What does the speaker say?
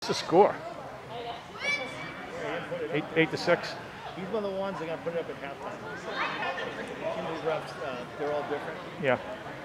the score? 8-6. He's one of the ones that are going to put it up at halftime. These refs, they're all different. Yeah.